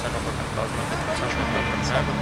ուսանողական կազմակերպության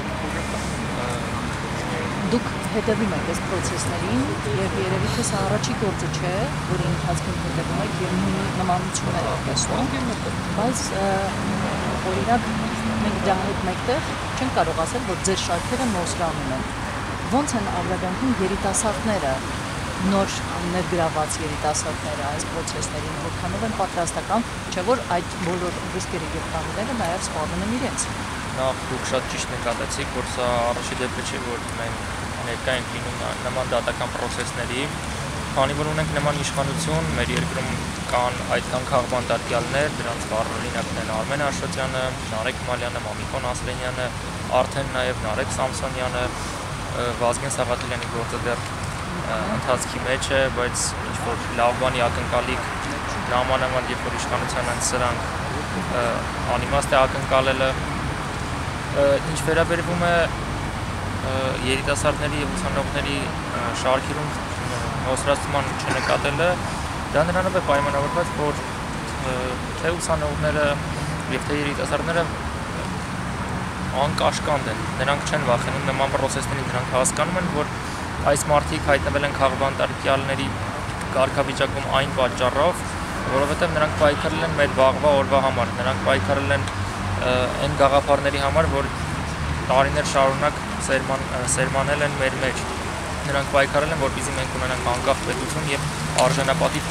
Դուք հետևում եք այս process-ներին եւ երևի թե սա առաջի գործը չէ, որի ընթացքում հետևում եք եւ նմանություններ եք տեսնում, բայց օրինակ մենք դա հետ մեկտեղ չենք կարող ասել, որ ձեր շարքերը նոսրանում են։ Ոնց են արձագանքում երիտասարդները, նոր ներգրաված երիտասարդները այս process-ներին, որքանով են պատրաստական, չէ՞ որ այդ բոլոր ռիսկերը եւ խնդիրները նաեւ սպառնում են իրենց։ Նախ դուք շատ ճիշտ նկատեցիք, որ սա առաջի դեպքը չէ, որ մենք ներկա ենք լինում նման դատական process-ների, քանի որ ունենք նման իշխանություն, մեր երկրում կան այդքան քաղբանտարկյալներ, դրանց վառօրինակն են Արմեն Աշոտյանը, Նարեկ Մալյանը, Մամիկոն Ասլենյանը, արդեն նաև Նարեկ Սամսոնյանը, Վազգեն Սաղաթելյանի գործը դեռ ընթացքի մեջ է, բայց ինչ-որ լավ բանի ակնկալիք նամանավանդ երբ որ իշխանության են սրանք անիմաստ է ակնկալելը, ինչ վերաբերվում է երիտասարդների եւ ուսանողների շարքերում նոսրացման չնկատելը, դա նրանով է պայմանավորված, որ թե ուսանողները եւ թե երիտասարդները անկաշկանդ են, նրանք չեն վախենում նման process-ներից, նրանք հասկանում են, որ այս մարդիկ հայտնվել են քաղբանտարկյալների կարգավիճակում այն պատճառով, որովհետև նրանք պայքարել են մեր վաղվա օրվա համար, նրանք պայքարել են այն գաղափարների համար, որ տարիներ շարունակ սերմանել են մեր մեջ, նրանք պայքարել են, որպեսզի մենք ունենանք անկախ պետություն եւ արժանապատիվ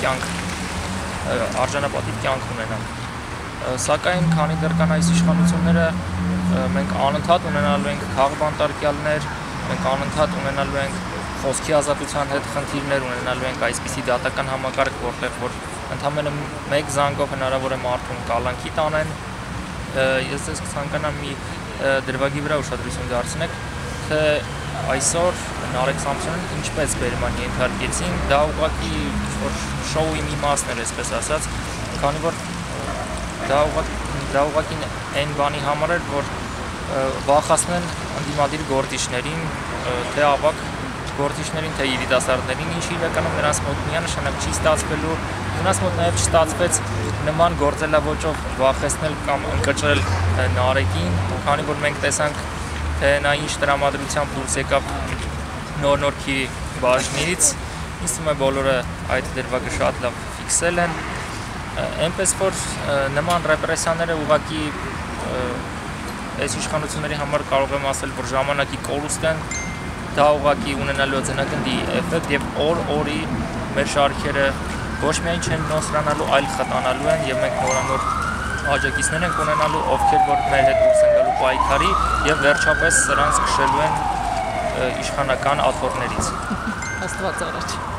կյանք ունենանք, սակայն քանի դեռ կան այս իշխանությունները, մենք անընդհատ ունենալու ենք քաղբանտարկյալներ, մենք անընդհատ ունենալու ենք խոսքի ազատության հետ խնդիրներ, ունենալու ենք այսպիսի դատական համակարգ, որտեղ որ ընդամենը մեկ զանգով հնարավոր է մարդուն կալանքի տանեն, ես ձեզ կցանկանամ մի դրվագի վրա ուշադրություն դարձնեք, թե այսօր Նարեկ Սամսոնյանին ինչպես բերման ենթարկեցին, դա ուղղակի շոուի մի մասն էր, այսպես ասած, քանի որ դա ուղղակի այն բանի համար էր, որ վախացնեն ընդդիմադիր գործիչներին, թե ավագ գործիչներին, թե երիտասարդներին, ինչը իրականում նրանց մոտ միանշանակ չի ստացվելու, նրանց մոտ նաև չստացվեց նման գործելավոճով վախեցնել կամ ընկճել Նարեկին, քանի որ մենք տեսանք, թե նա ինչ տրամադրությամբ դուրս եկավ Նոր-Նորքի բաժնից, ինձ թվում է բոլորը այդ դրվագը շատ լավ ֆիքսել են, այնպես որ նման ռեպրեսիաները ուղղակի այս իշխանությունների համար կարող եմ ասել, որ ժամանակի կորուստ են, դա ուղղակի ունենալու է ձնագնդի էֆեկտ եւ օր-օրի մեր շարքերը ոչ միայն չեն նոսրանալու, այլ խտանալու են եւ մենք նորանոր աջակիցներ ենք ունենալու, ովքեր որ մեր հետ դուրս են գալու պայքարի եւ վերջապես սրանց քշելու են իշխանական աթոռներից։ Աստված առաջ։